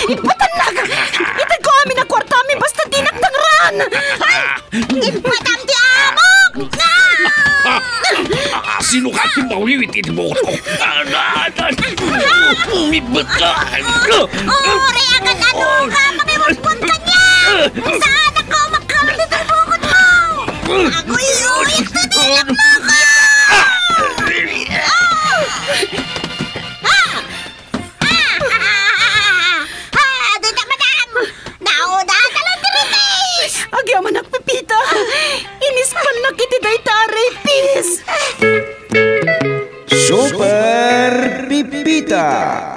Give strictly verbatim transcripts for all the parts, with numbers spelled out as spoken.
Ipatanak! Itag ko amin ang kwarta amin basta dinagdangran! Ay! Ipatam ti amok! Sino ka ti mauliwit iti mo ko? Umibot ka! Uri agad ano ka! Makiwagpon ka niya! Saan ako magkamit ito bukod mo? Ako iuwit na nilak mo ka! Agyaman nagpipita. Inispan na kiti day taray, pis. Super Pipita.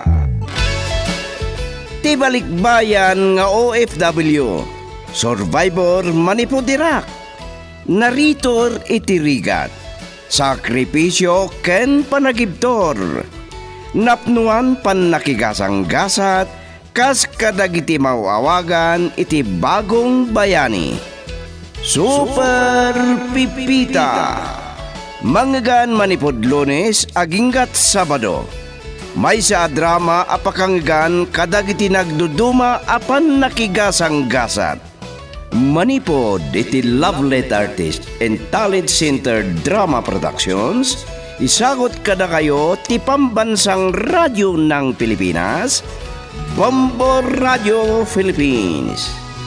Tibalikbayan nga O F W. Survivor manipudirak. Naritor itirigat. Sakripisyo ken panagibtor. Napnuan pan nakigasang-gasat. Kas kadagiti mauawagan iti bagong bayani. Super Pipita. Manggan manipod Lunes aginggat Sabado. May sa drama apakanggan kadagiti nagduduma apan nakigasang-gasat. Manipod iti Lovelet Artist and Talent Center Drama Productions. Isagot kada kayo ti pambansang radyo ng Pilipinas, Bombo Radio Philippines.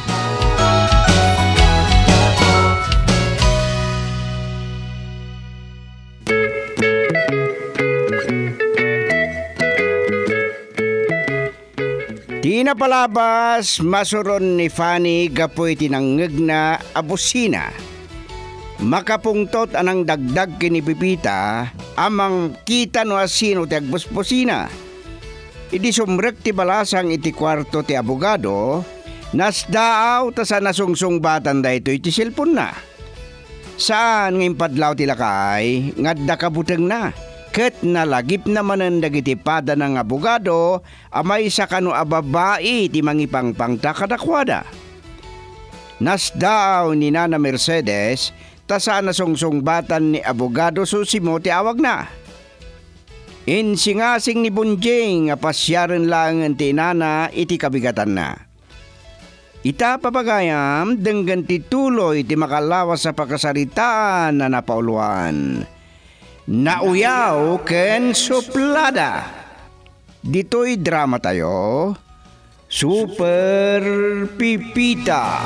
Tinapalabas masuron ni Fanny gapoy tinanggag na abusina. Makapungtot anang dagdag kini Pipita amang kita no asino ti agbuspusina. Idi sumrek ti balasang iti kwarto ti abogado, nasdaaw ta sa nasungsung-batan da ito iti silpon na. Saan ng padlaw ti lakay, ngadda kabuteng na. Ket nalagip naman ang dagiti pada ng abogado, amay sa kano ababai ti mangipangpangta kadakwada. Nasdaaw ni Nana Mercedes, ta sa nasungsung-batan ni abogado susimo ti awag na. Insingasing ni Bunjing nga pasyaran lang ang tinana iti kabigatan na. Ita papagayam denggan tituloy ti makalawas sa pagkasaritaan na napauluan. Nauyaw ken suplada. Dito'y drama tayo. Super Pipita.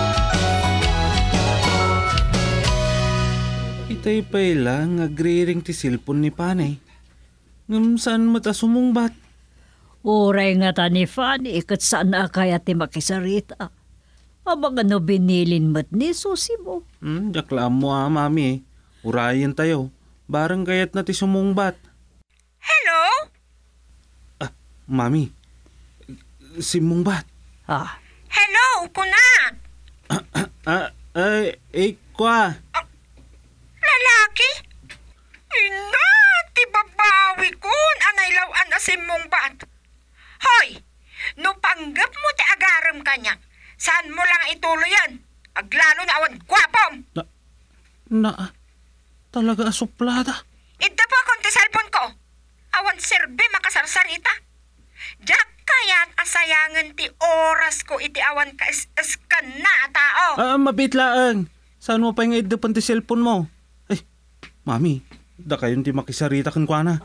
Itay pa'y lang agriring ti silpon ni Panay. Ngam saan mata sumungbat? Uray nga ta ni Fanny, ikat saan na kaya ti makisarita. Abang ano binilin mat ni susi mo. Hmm, jaklam mo ah, mami. Urayan tayo. Barang kayat na ti sumungbat. Hello? Ah, mami. Si Mungbat. Ah. Hello, kuna. Ah, ah, ay, eh, kwa. Ah, lalaki? Ina, ti babawi kun anaylawan na si Mungbat. Hoy, no panggap mo ti agaram kanya, saan mo lang ituloy yan? Aglalo na awan gwapom. Na, na, talaga asuplada. Ito po akong ti cellphone ko. Awan serbe makasarsarita. Diyak kaya't asayangan ti oras ko iti awan ka is-iskan na tao. Ah, mabitlaan. Saan mo pa yung idapan ti cellphone mo? Ay, mami, da kayon ti makisarita kan kwa na.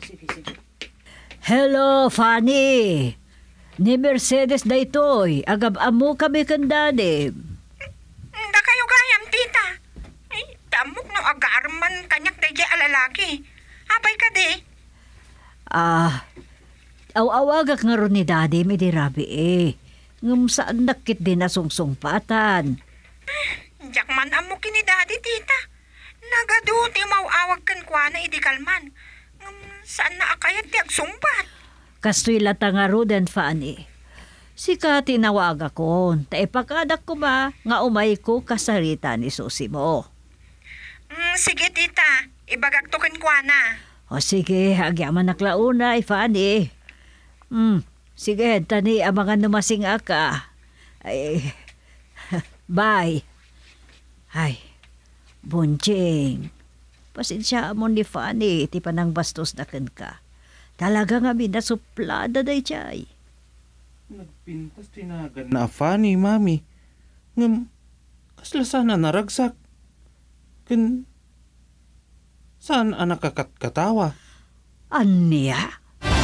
Hello, Fanny. Ni Mercedes da ito'y. Agab-amo kami kandanim. Da kayo gayam, tita. Ay, damok no agarman kanyak da jay alalaki. Abay ka di. Ah, aw-awagak nga ron ni Daddy, may dirabi eh. Ngam saan nakit din na sungsungpatan. Diyak man amo kini daddy, tita. Nagaduti mauawag kan kwa na idikalman. Um, saan na akayat ti agsumbat? Kastoy lata nga ro den, Fanny. Sika tinawag ako, taipakadak ko ba nga umay ko kasarita ni susi mo. Mm, sige, tita. Ibagak to kan kwa na. O sige, agyaman naklauna, Fanny. Hmm, sige, tani ang mga numasing aka. Ay, bye. Ay, Bunjing. Pasensya mo ni Fanny, iti panang bastos na kan ka. Talaga nga minasuplada day chay. Nagpintas tinagan na Fanny, mami. Ngam, kasla sana naragsak. Kan, saan anak kakat-katawa? Anya?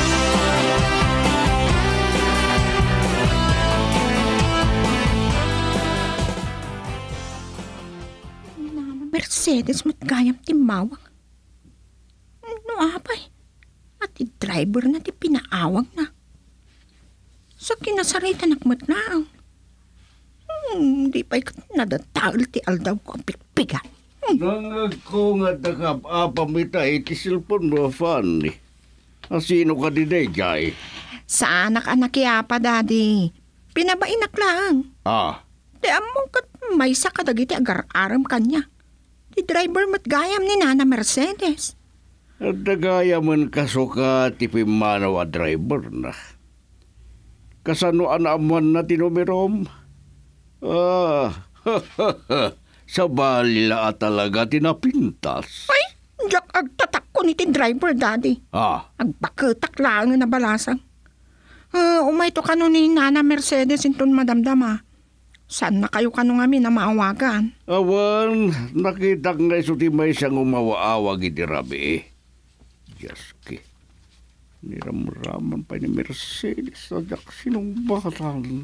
Mercedes mat gayam ti mawang. No apay, at ti driver na ti pinaawag na. Sa kinasarita nakmat na. Hmm, di pa'y nadatagal ti aldaw ko ang pikpigan. Nangag ko nga nakapapamita iti silpon mo, Fanny. Asino ka di jay? Sa anak-anak yapa, daddy. Pinabainak lang. Ah, Di among kat may sa kadagiti agar-aram kanya. Ti driver mat gayam ni Nana Mercedes. at dagaya man kasuka ti pimanaw a driver na. Kasano anaman na tinumirom? Ah, sa balila at talaga tinapintas. Ay, jak agtatak ko ni ti driver, daddy. Ah, Agbaketak lang na balasang. Uh, umay to kano ni Nana Mercedes inton madamdama. Saan na kayo kano ngamin na maawagan? awan, nakita nga iso ti may siyang umawaawag iti rabi. Jaski, niramraman pa ni Mercedes sa jak sinumbatan.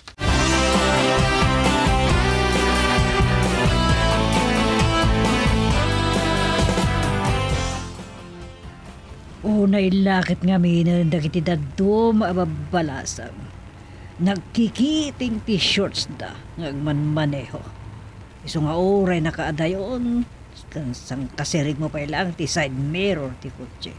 Unay lakit nga minan dagiti dadto maababalasang. Nagkikiting t-shirts da ngagmanmaneho. Iso nga oray nakaadayon kan sang kasirig mo pa ilang ti side mirror ti kotse.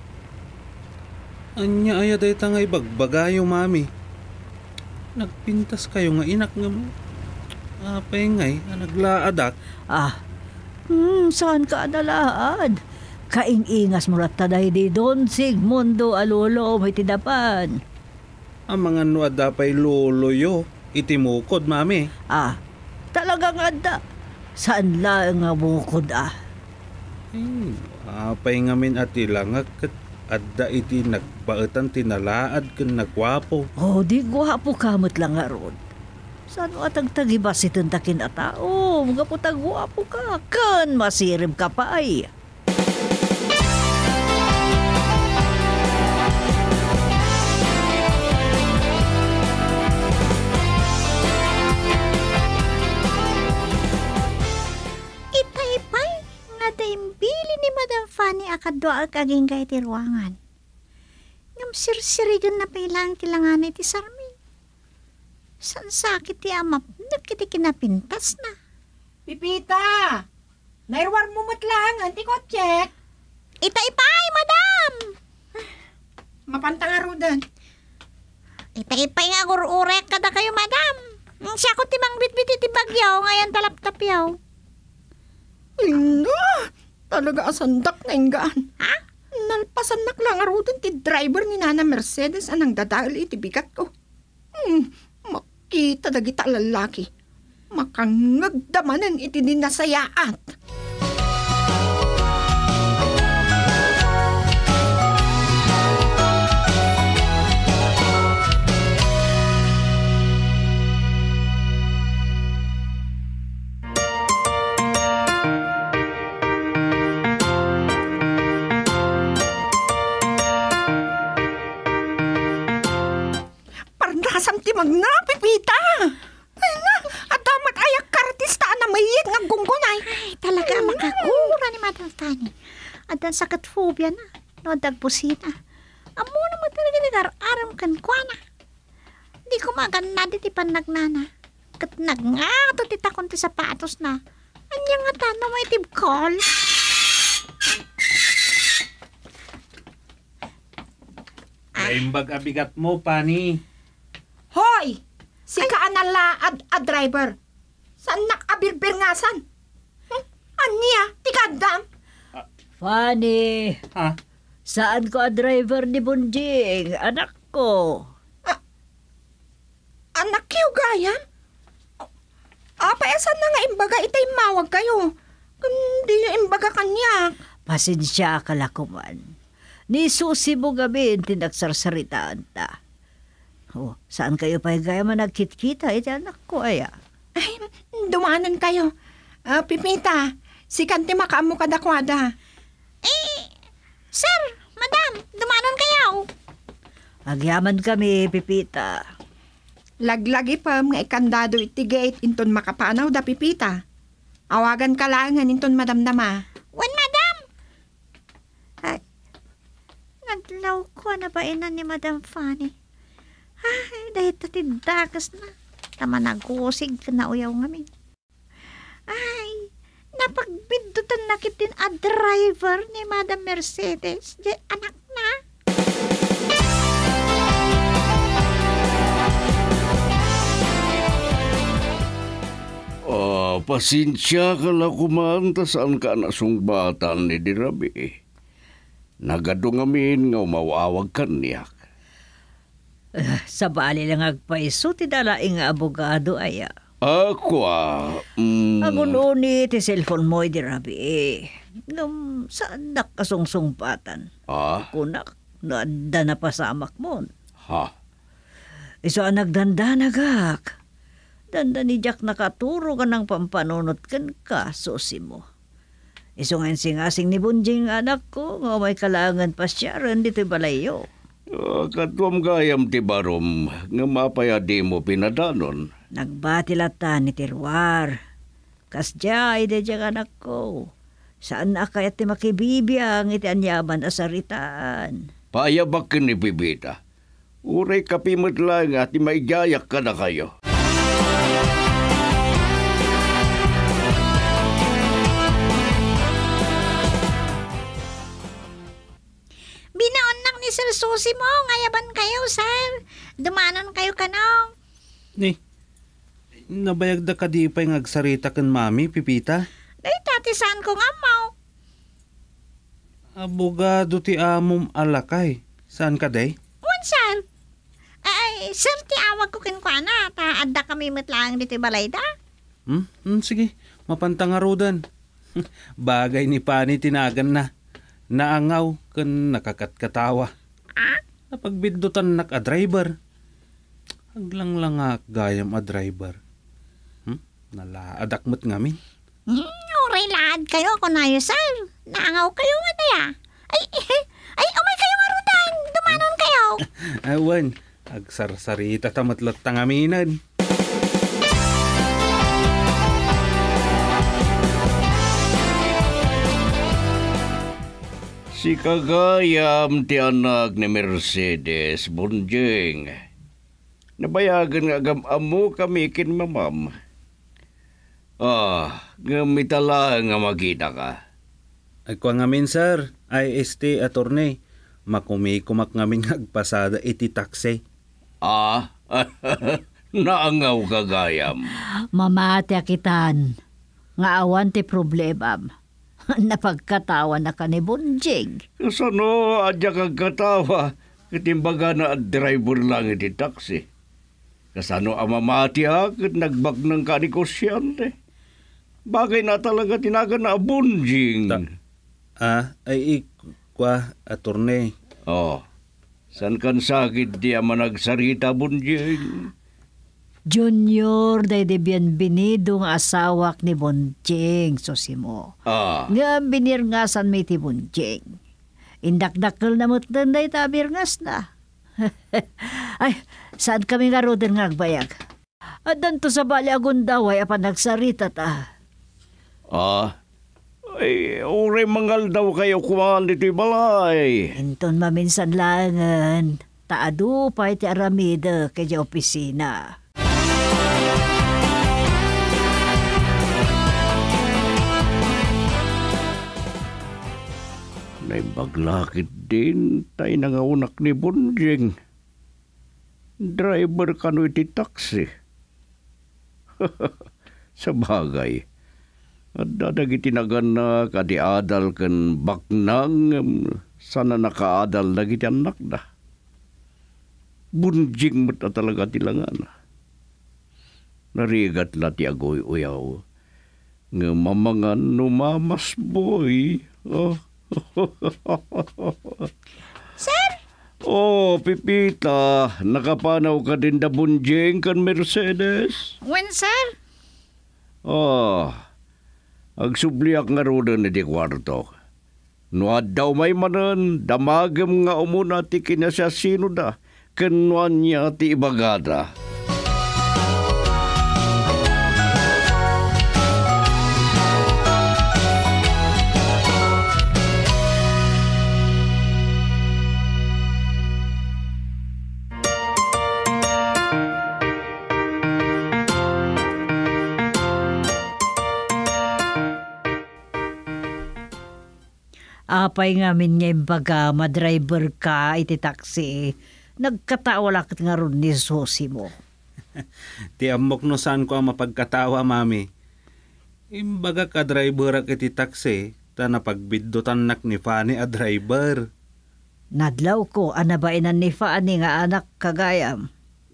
Anya aya day ta nga ibagbagayo, mami. Nagpintas kayo nga inak nga mo. Apay ngay, nga naglaadak. Ah, hmm, saan ka adalaad? Kaing-ingas mo taday di Don Sigmundo Alolo may tidapan. Ang mga nuada pa'y loloyo. Itimukod, mami. Ah, talagang ada. Saan lang nga bukod ah? Hmm, apay ngamin at ilangag kat adda iti nagpaetan tinalaad kan nagwapo. Oh, di gwapo kamot lang nga ron. Saan mo atag tagibas ituntakin a tao? Mga putag gwapo ka. Kan masirib ka pa ay. Ipay-ipay, nga daimbili ni Madam Fanny akadwa ang kaging kay ti ruangan. Ngam sirsirigan na pailang tilangan iti sarmi. San sakit ti amap, nagkiti kinapintas na. Pipita! Nairwar mo matlang, anti kotse. Ipay-ipay, Madam! Mapantang arudan. Ipay-ipay nga gururek kada kayo, Madam. Ang siya ko timang bitbit iti bagyaw, ngayon talap-tapyaw. Ino! Talaga asandak na inggaan. Ha? Nalpasan nak lang arudan ti driver ni Nana Mercedes anang dadali iti bigat ko. Hmm, makita dagita lalaki. Makangagdamanan iti dinasayaat. Parnasam ti magna, Pipita! Ay na, at damat ayak kartista na mayit nga gunggunay. Ay, talaga makakura ni Madam Fanny. At ang sakit phobia na, no dagpusina. Amo naman talaga nag-aram kan kwa na. Di ko maganda di panagnana. Kat nagngato ti takon ti sapatos na. Anya nga tano may tibkol. Naimbag abigat mo, pani. Hoy! Si kaanala ad, ad driver. Saan nakabirbir nga san? Hmm? Anya, tikadam. Fanny, Ha? saan ko a driver ni Bunjing? Anak ko. Anak kayo gaya? Apa esan na nga imbaga itay mawag kayo. Kundi imbaga kanya. Pasensya ka lakuman. Ni Susi mo gabi tinagsarasaritaan ta. Oh, saan kayo pa gaya man nagkit-kita? Iti anak ko aya. Ay, dumanan kayo. Ah, Pipita, si Kanti makaamo kadakwada. Eh, sir, madam, dumanon kayo. Agyaman kami, Pipita. Laglagi pa nga ikandado iti gate inton makapanaw da Pipita. Awagan ka lang inton madamdama. Wan, madam. Ay, naglaw ko na ba ina ni Madam Fanny? Ay, dahil tatidagas na. Tama nagusig ka na uyaw ngamin. Ay, napagbindutan na kitin a driver ni Madam Mercedes. Di anak na. Ah, pasensya ka lang kumanta saan ka nasungbatan ni Dirabi. Nagado ngamin nga umawawag ka niyak. Ah, sa bali lang agpaiso, ti dalaing nga abogado aya. Ako ah, mm, Agununi, ti cellphone mo, di rabi. Ngam, saan nakasungsungpatan? ah, Kunak, naanda na pasamak mo. ha, Iso ang nagdandanagak. Danda ni Jack nakaturo ka ng pampanunot kan kasusi mo. Iso nga singasing ni Bunjing anak ko, nga may kalangan pa siya rin dito balayo. Ah, katuam gayam ti barom nga mapayadi mo pinadanon. Nagbatilatan ni Tirwar. Kasya, ide diyang anak ko. Saan na kaya ti makibibiyang iti anyaman asaritaan? Payabakin ni Bibita. Uray kapimot lang at maigayak ka na kayo. Binaon lang ni Sir Susi mo. Ngayaban kayo, sir. Dumanon kayo kanong. Ni, nabayag da ka di pa'y ngagsarita kan mami, Pipita? Dahil tatisan ko nga mo. Abogado ti amom alakay. Saan ka day? Wan, sir. Ay, sir, ti awag ko kinkwana. Taadda kami matlang dito balay da. Hmm? Hmm, sige, mapantangarudan. Bagay ni Pani tinagan na. Naangaw kan nakakatkatawa. Ah? Napagbindutan nak a driver. Haglang lang nga gayam a driver. Hmm? Nalaadakmat ngamin. Hmm, uray laad kayo kung nayo, sir. Naangaw kayo nga daya. Ay, ay, umay kayo marudan. Dumanon kayo. Awan, agsarsarita tamatlat tangaminan. Si kagayam ti anak ni Mercedes Bunjing. Nabayagan nga agam-amo kami kin mamam. Ah, ngamitala nga magita ka. Ay kwa ngamin, sir. I S T attorney. Makumikumak ngamin agpasada iti taksi. Ah, naangaw kagayam. Mamati akitan. Nga awan ti problemam. Napagkatawa na ka ni Bunjing. Kasano adya kag katawa, katimbaga na driver lang iti taxi. Kasano amamati akit nagbak ng kanikosyante. Bagay na talaga tinagan na Bunjing. Ta- Ah, ay ikwa attorney. Oh, san kan sakit di ama nagsarita Bunjing? Junior, day de bienvenido nga asawak ni Bunjing, Sosimo. Ah, Nga binirngasan may ti Bunjing. Indakdakkel na mo't day tabirngas na. Ay, saan kami nga roden nga agbayag? At danto sa bali agundaway apan nagsarita ta. ah, ay, ure mangal daw kayo kumahan dito'y balay. Inton maminsan langan, taadu pa iti aramida kay opisina. Naibaglakit din tayo nangaunak ni Bunjing. Driver kano iti taxi. Sa bagay. At dadag itinagan na kadi adal kan baknang um, sana nakaadal na iti anak na. Bunjing mo ta talaga tilangan. Narigat la ti agoy uyaw. Nga mamangan numamas boy. Oh. Sir, Oh, Pipita, nakapanaw ka din da bunjing kan Mercedes? When, sir? Oh, agsubliak nga roda na di kwarto. Nuad daw may manan, damagam nga umuna ti kinasya sino da, kanuan niya ti ibagada. Apay nga min nga imbaga, madriver ka, iti taxi. Nagkatawa lakit nga ron ni Susi mo. Ti amok no saan ko ang mapagkatawa, mami. Imbaga ka driver ak iti taxi, ta napagbiddotan nak ni Fanny a driver. Nadlaw ko, anabainan ni Fanny nga anak kagayam.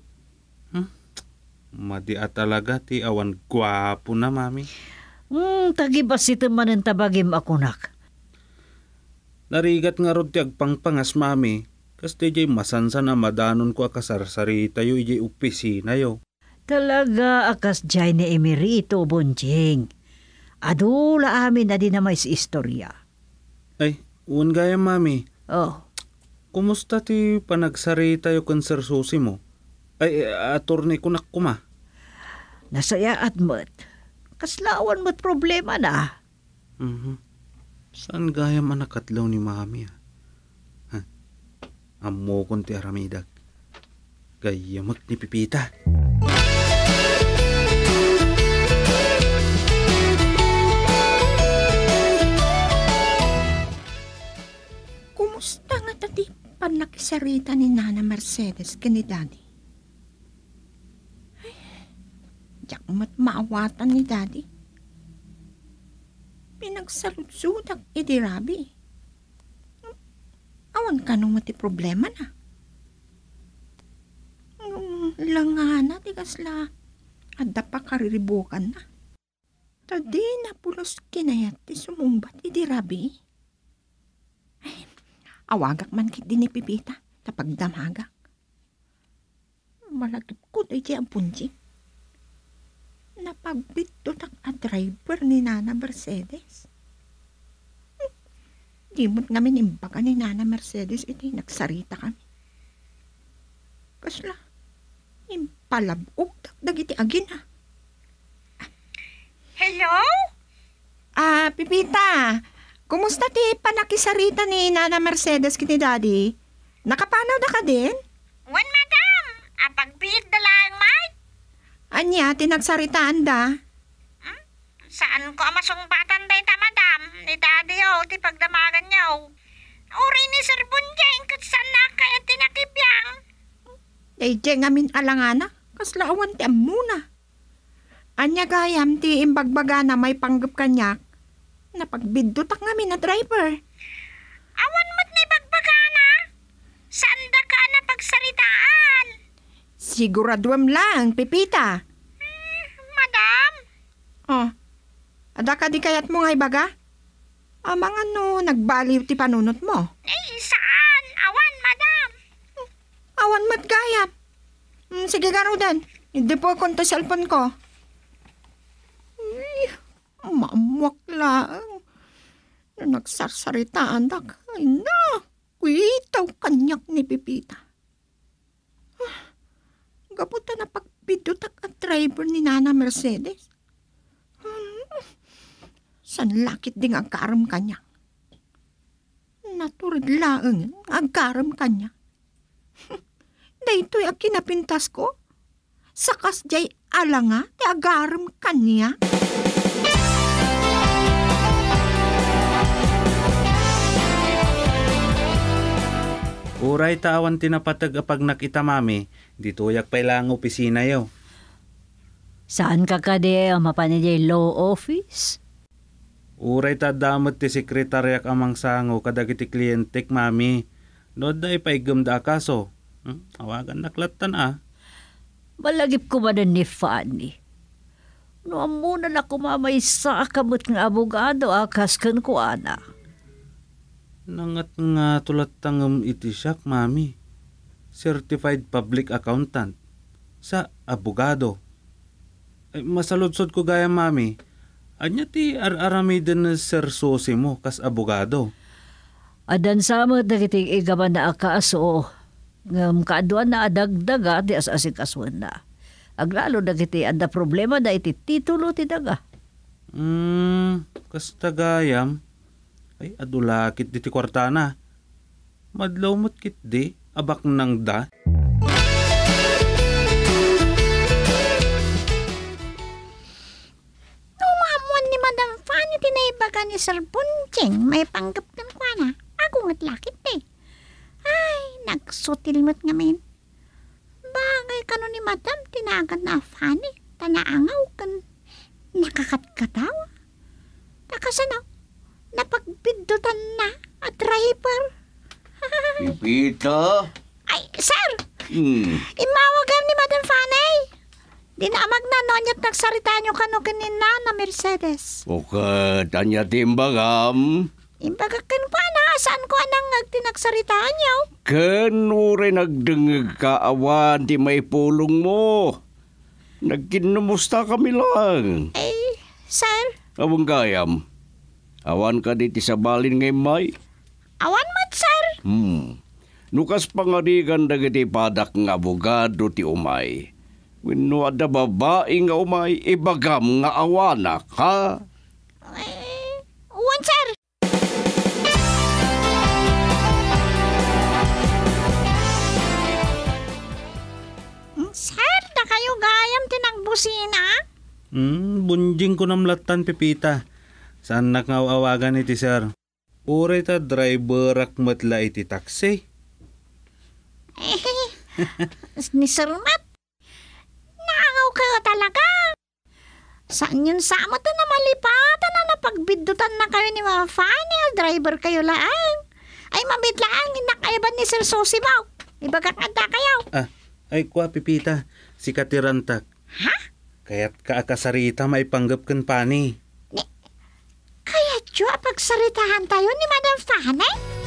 Madi a talaga ti awan gwapo na, mami. Hmm, tagibas ito man ang tabagim ako nak. Narigat nga rod ti agpangpangas, mami. Kas ti jay masansan a madanon ko akasarsari tayo ijay opisina yo. Talaga akas jay ni Emerito Bonjing. Adula amin na din na may istorya. Ay, uwan gaya, mami. Oh, Kumusta ti panagsari tayo kan Sir Susi mo? Ay, attorney ko nak kuma. nasaya at mat. Kaslawan mo't problema na. Mhm. Saan gaya man nakatlaw ni mami? Ha? Ha? Amo kon ti aramidag. Gaya mak ni Pipita. Kumusta nga tati panakisarita ni Nana Mercedes kani Daddy? Ay, diyak mat maawatan ni Daddy. Pinagsalutsudak iti rabi. Awan ka nung mati problema na. Nung langana, di kasla, adda pa kariribukan na. Tadi na pulos kinayat ti sumumbat iti rabi. Ay, awagak man kit din ni Pipita, tapag damagak. Malagip ko di di ang punji. Napagbito tak a driver ni Nana Mercedes. Hmm. Di mo't ngamin imbaga ni Nana Mercedes iti nagsarita kami. Kasla, impalabog takdag iti agin ha. Hello? Ah, Pipita, kumusta ti panakisarita ni Nana Mercedes kiti Daddy? Nakapanaw na ka din? When, madam? Apagbid da lang, Mike? Anya, tinagsaritaan da? Hmm? Saan ko masumbatan da ita, madam? Ni Daddy, oh, ti pagdamagan niya, oh. Uri ni Sir Bunjeng, kat saan na kaya tinakipyang? Day, jeng amin alangana, kaslaawan ti amuna. Anya gayam ti imbagbaga na may panggap kanyak, napagbidutak ngamin na driver. Awan mo't ni bagbagana? Saan da ka na pagsaritaan? Siguraduam lang, Pipita. Hmm, madam? Oh, ada ka di kayat mo ngay baga? Amang ano, nagbaliw ti panunot mo. Eh, saan? Awan, madam. Awan mat gayam. Hmm, sige garudan, hindi po akong to cellphone ko. Ay, mamuak lang. Nagsarsaritaan dak. Ay na, kuitaw kanyak ni Pipita. Gabuta na pagbidutak at driver ni Nana Mercedes. Hmm. San lakit ding agkaram kanya. Naturid laeng agkaram kanya. Daytoy ang kinapintas ko. Sakas jay alanga ti agaram kanya. Uray tawan tinapatag apag nakita, mami. Dito yak pailang opisina yo. Saan ka ka di ang mapanijay law office? Uray ta damot ti sekretaryak amang sango kadagiti klientek, mami. No da ipaigam da kaso. Hmm? Awagan naklatan ah. Malagip ko ba ni Fanny? No amuna na kumamay sa akamot ng abogado akas kan ko ana. Nangat nga tulat tangam iti siyak, mami. certified public accountant, sa abogado. Ay, masaludsod ko gaya mami, anya ti ar-aramiden na sersosi mo kas abogado. Adan samot na kiting igaman na akaaso, ngam kaaduan na adagdaga ti asasik aswan na. Aglalo na kiti ada problema da iti titulo ti daga. Hmm, kas tagayam, ay adulakit di ti kwartana. Madlaw mo't kit di, abak nang da. Tumamuan ni Madam Fanny tinaibaga ni Sir Bunjing. May panggap kan kwa na. Ako nga't lakit eh. Ay, nagsutilmot ngamin. Bagay kano ni Madam tinagan na Fanny. Tanaangaw kan nakakatkatawa. Takasanaw, napagbidutan na at driver. Pipita? Ay, sir! Hmm. Imawagan ni Madam Fanny. Dinamag na noon at nagsarita nyo kano kanina na Mercedes. Okay, tanya timbagam. Imbagakan pa na, saan ko anang nagtinagsarita nyo? Kanure nagdengeg kaawan ti may pulong mo. Nagkinumusta kami lang. Eh, sir, Awang gayam. Awan ka di ti sabalin ngay may. awan mat, sir. Hmm. Nukas pangadigan dagiti padak nga abogado ti umay. Wenno ada babae nga umay, ibagam nga awanak, ha? Eh, uwan, sir. Hmm, Sir, na kayo gayam tinagbusina? Hmm, bunjing ko namlatan Pipita. Saan nakawawagan iti sir? Ure ta driver akmatla iti taxi. Eh, ni Sir Matt. Naangaw kayo talaga. Saan yun sa mo to na malipatan na napagbidutan na kayo ni Mama Fanny? Driver kayo laang. Ay, mabit laang, inakaiban ni Sir Sosimaw. Ibagakanta kayo. Ah, ay kwa Pipita, si Katirantak. Ha? Kaya't kaakasarita may panggap kan pani. Kaya jo, pagsaritahan tayo ni Madam Fanny?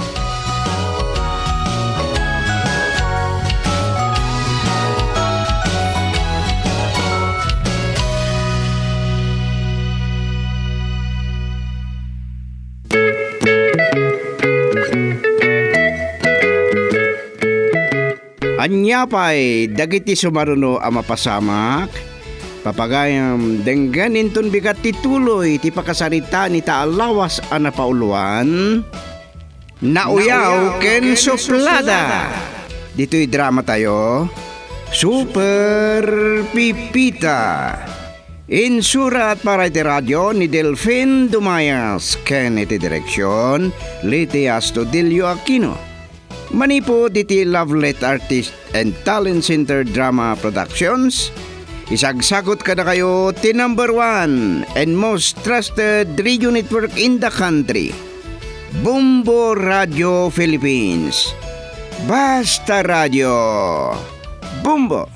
Anya pa'y dagiti sumaruno ang mapasamak, papagayam dengganin ton bigat tituloy ti pakasarita ni taalawas a napauluan, nauyaw ken suplada. Dito'y drama tayo, Super Pipita. Insurat para iti radyo ni Delfin Dumayas, ken iti direksyon, Liti Astudillo Aquino. Manipo diti Lovelet Artist and Talent Center Drama Productions. Isagsagot ka na kayo ti number one and most trusted radio network in the country, Bumbo Radio Philippines. Basta Radio. Bumbo.